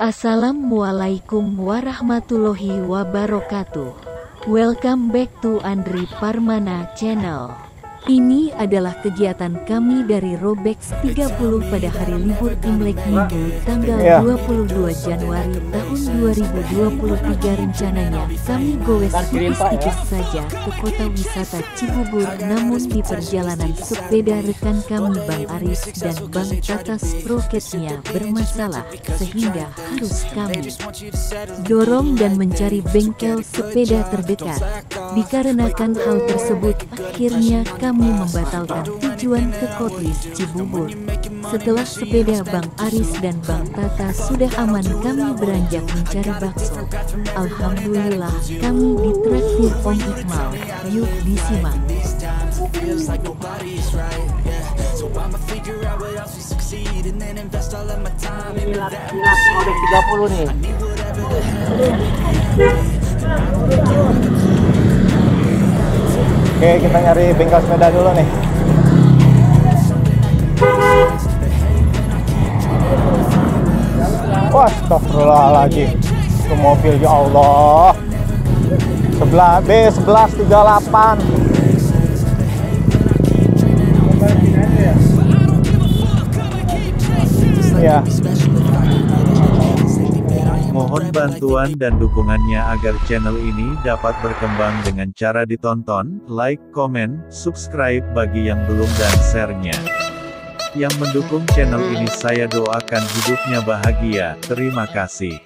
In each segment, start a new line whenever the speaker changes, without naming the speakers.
Assalamualaikum warahmatullahi wabarakatuh. Welcome back to Andri Parmana Channel. Ini adalah kegiatan kami dari Robex 30 pada hari libur Imlek Minggu tanggal 22 Januari tahun 2023. Rencananya kami goes tipis-tipis saja ke kota wisata Cibubur, namun di perjalanan sepeda rekan kami Bang Aris dan Bang Tatas prokesnya bermasalah sehingga harus kami dorong dan mencari bengkel sepeda terdekat. Dikarenakan hal tersebut, akhirnya kami membatalkan tujuan ke Kotwis Cibubur. Setelah sepeda Bang Aris dan Bang Tata sudah aman, kami beranjak mencari bakso. Alhamdulillah kami ditraktir Om Iqmal. Yuk disimak.
Model 30 nih.
Oke, kita nyari bengkel sepeda dulu nih. Wah, astagfirullahaladzim. Ke mobil, ya Allah. B1138. Ya.
Mohon bantuan dan dukungannya agar channel ini dapat berkembang dengan cara ditonton, like, komen, subscribe bagi yang belum dan share-nya. Yang mendukung channel ini saya doakan hidupnya bahagia. Terima kasih.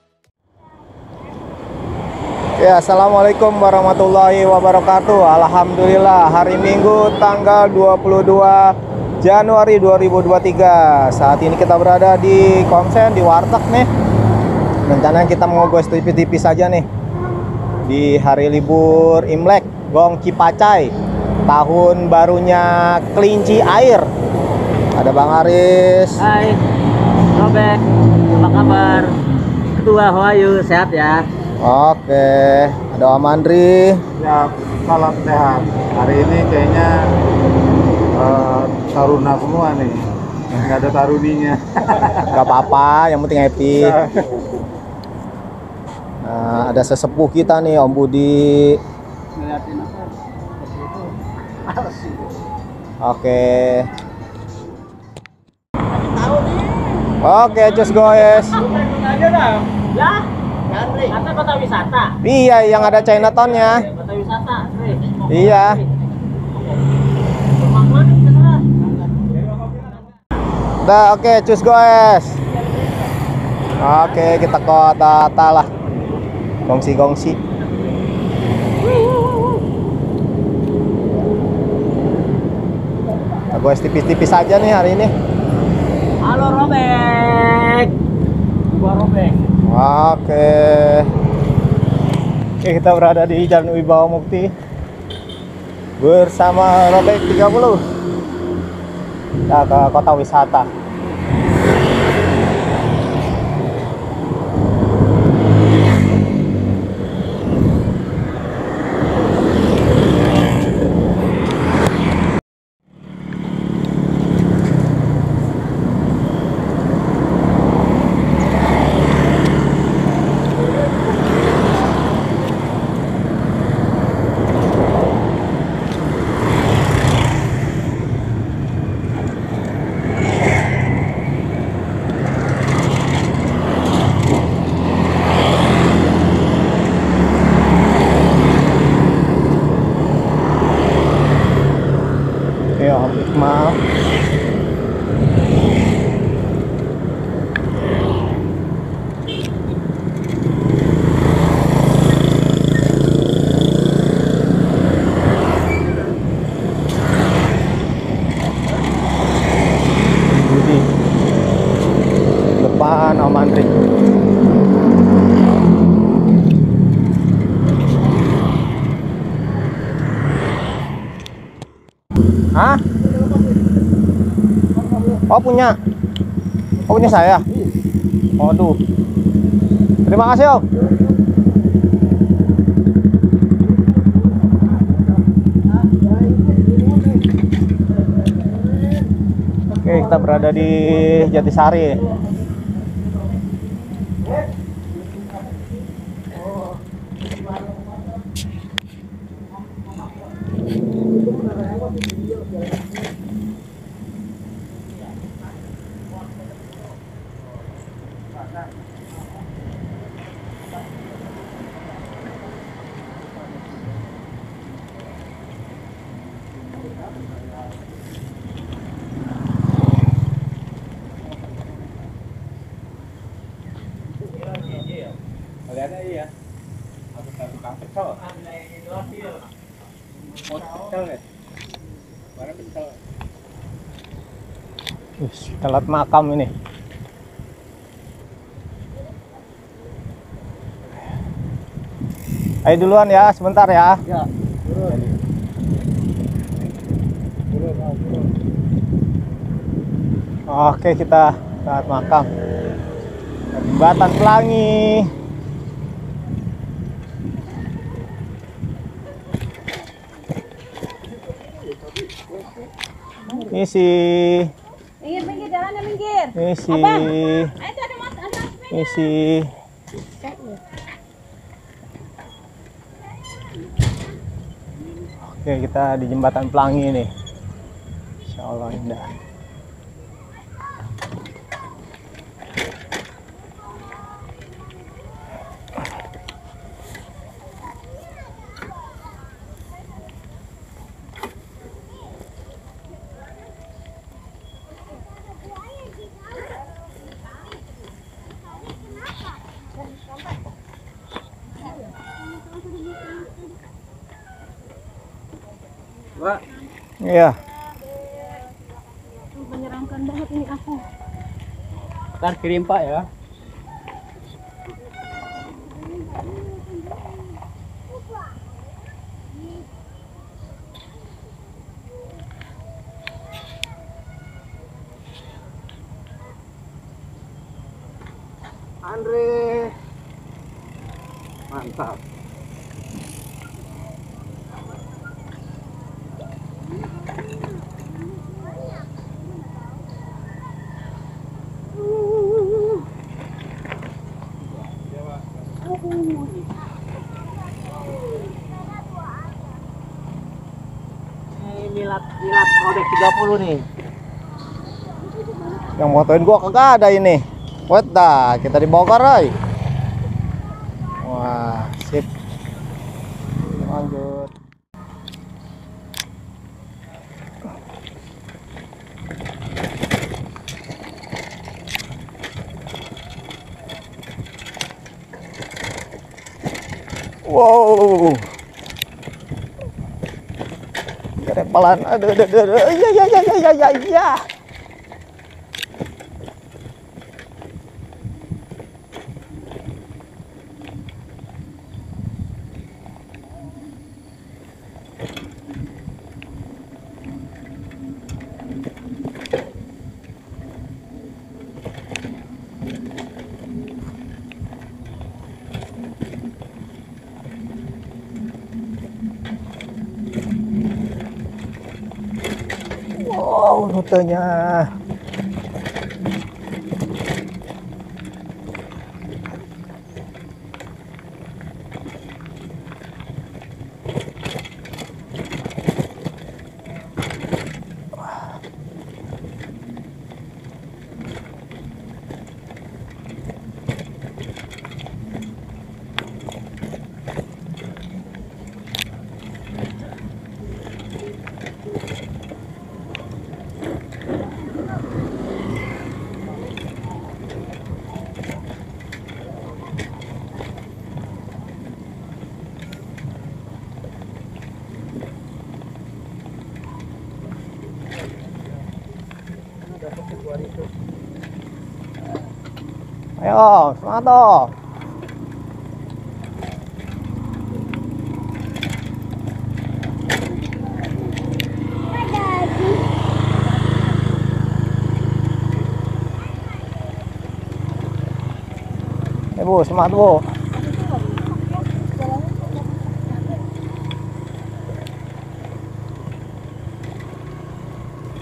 Ya, assalamualaikum warahmatullahi wabarakatuh. Alhamdulillah, hari Minggu tanggal 22 Januari 2023. Saat ini kita berada di Komsen, di warteg nih. Rencananya kita mau goes tipis-tipis saja nih di hari libur Imlek, Gong Cipacai, tahun barunya kelinci air. Ada Bang Aris.
Hai, Robek, apa kabar? Ketua Hawayu, sehat ya?
Oke, ada Om Andri.
Ya, salam sehat. Hari ini kayaknya taruna semua nih, nggak ada taruninya.
Gak apa-apa, yang penting happy. Nah, ada sesepuh kita nih, Om Budi.
Ngeliatin apa?
Oke. Oke, just guys.
Ya, kata kota wisata.
Iya, yang ada Chinatown-nya.
Kota wisata,
Iya. Udah, oke, cus guys. Oke, kita ke Tata lah. Gongsi-gongsi. Kita goes tipis-tipis aja nih hari ini.
Halo Robek. Gua Robek.
Oke. Oke, kita berada di Jalan Wibawa Mukti bersama Robek 30. Kita ke kota wisata. Maaf. Budi. Depan Om Andri. Hah? Oh punya saya. Waduh. Terima kasih Om. Oke, kita berada di Jatisari.
Kaliannya iya. Aku tukang pecel. Mau pecel ya? Mana pecel?
Telat makam ini. Ayo duluan ya, sebentar ya.
Ya.
Oke, kita telat makam. Jembatan Pelangi. Misi.
Minggir, jalannya minggir.
Misi.
Ayo ada mas, ada.
Misi. Oke, kita di Jembatan Pelangi nih. Insya Allah indah.
Pak.
Iya.
Menyeramkan banget ini aku.
Ntar kirim Pak ya.
Andre. Mantap.
Ini milat Robek 30 nih.
Yang motoin gua kagak ada ini. Wet dah, kita di Bogor, Roy. Wah, sip. Lanjut. Wow. Kerepalan. Aduh. Ya. Wow, rutenya. Ayo, semangat dong. Bu, semangat Bu.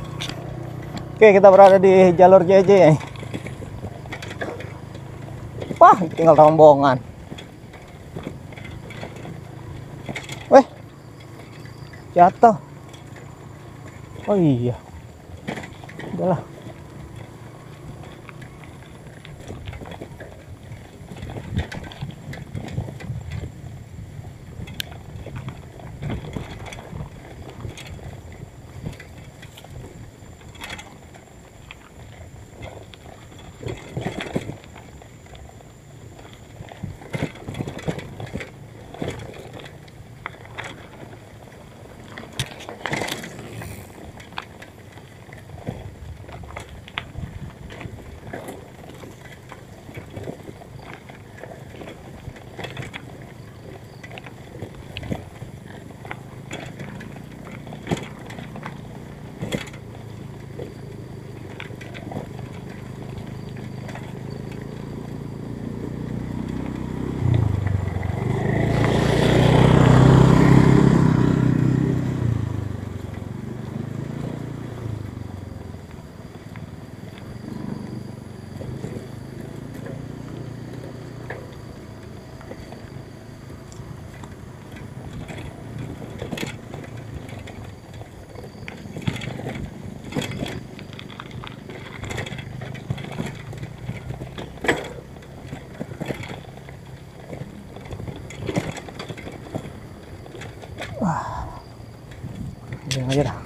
Oke, kita berada di jalur JJ. Wah, tinggal rombongan. Weh, jatuh. Oh iya, udahlah. Aja dah.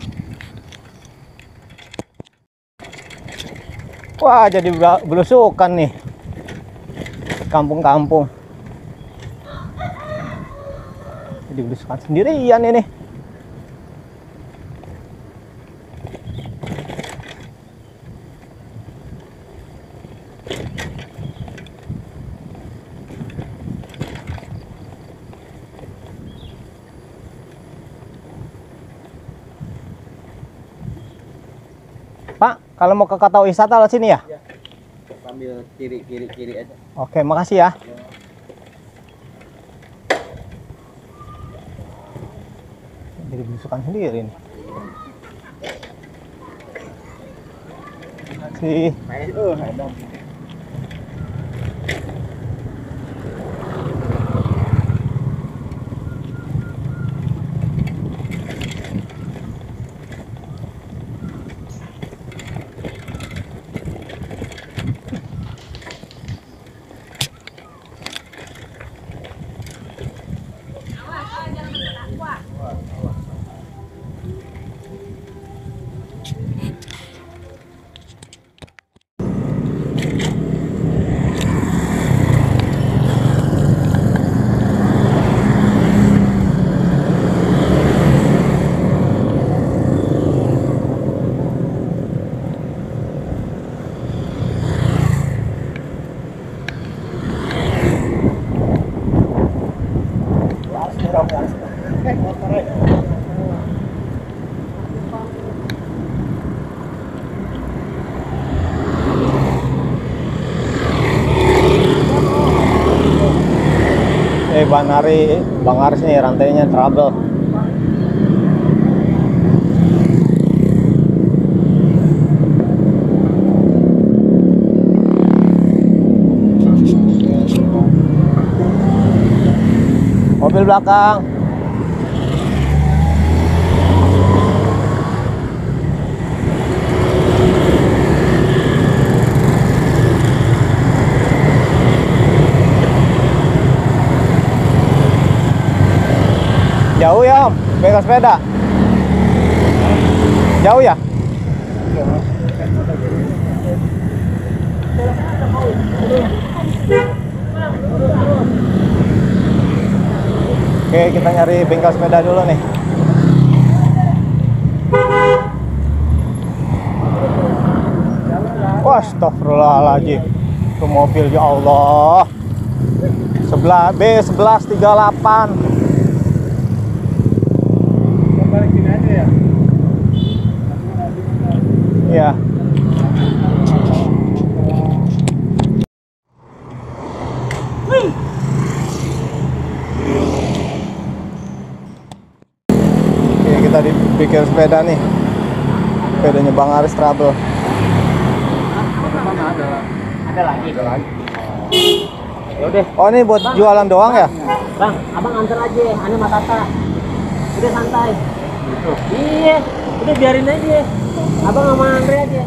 Wah, jadi belusukan nih kampung-kampung. Jadi belusukan sendirian ini. Pak, kalau mau ke kota wisata lewat sini ya?
Ya. Sambil kiri aja.
Oke, makasih ya. Jadi belusukan sendiri nih. Makasih. Bang Aris nih rantainya trouble. Mobil belakang. Jauh ya Om, bengkel sepeda? Jauh ya? Oke, kita nyari bengkel sepeda dulu nih. Wah, astagfirullahaladzim. Itu mobil, ya Allah. B1138.
Balik sini aja ya.
Iya. Oke, kita di bengkel sepeda nih. Sepedanya Bang Aris trouble.
Ada lagi.
Ya udah.
Oh, ini buat
Bang.
jualan doang ya?
Bang, abang antar aja, ane Matata. Udah santai. Iya, udah biarin aja. Abang sama Andre aja.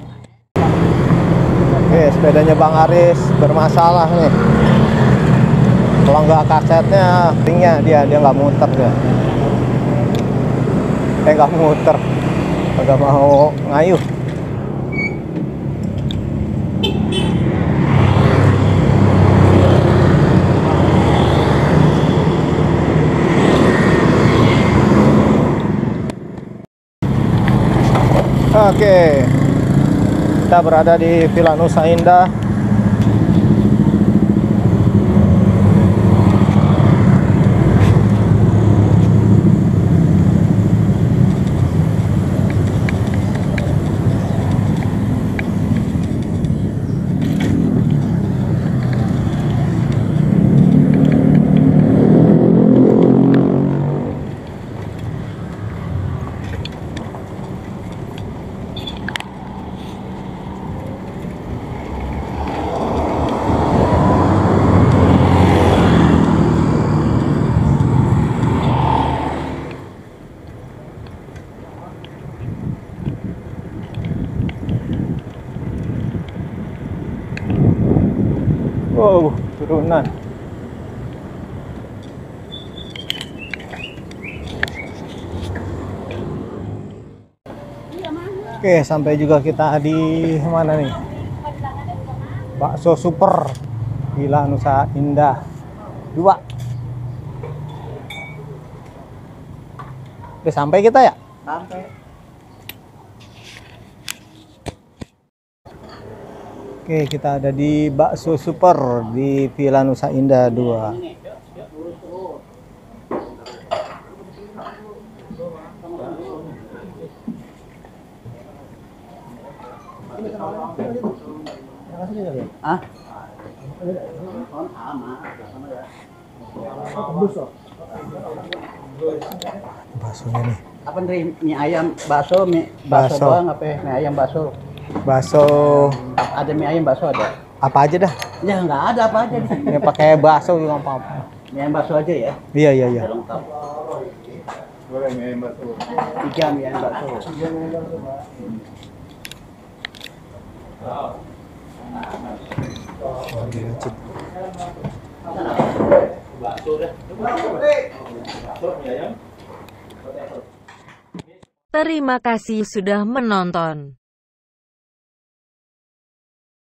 Oke, sepedanya Bang Aris bermasalah nih. Kalau nggak kasetnya, ringnya dia nggak muter dia. Nggak muter, nggak mau ngayuh. Oke, kita berada di Villa Nusa Indah. Wow, turunan. Oke, sampai juga kita di mana nih? Bakso Super Villa Nusa Indah 2. Udah sampai kita ya?
Sampai.
Oke, kita ada di Bakso Super di Villa Nusa Indah 2.
Ah?
Baksonya nih.
Apa nih? Mie ayam bakso, bakso
Bakso.
doang apa? Mie ayam bakso.
Bakso
Ada mie ayam bakso ada?
apa aja dah?
Ya nggak ada apa aja.
Ini pakai bakso juga nggak apa-apa.
Mie ayam bakso aja ya.
Iya, iya, iya.
Udah lengkap.
Boleh mie ayam bakso.
3 mie ayam bakso.
Terima kasih sudah menonton.